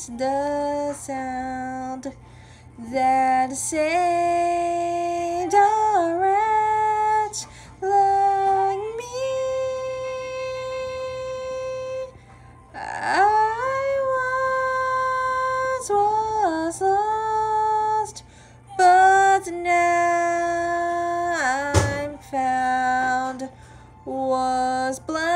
it's the sound that saved a wretch like me. I was lost, but now I'm found, was blind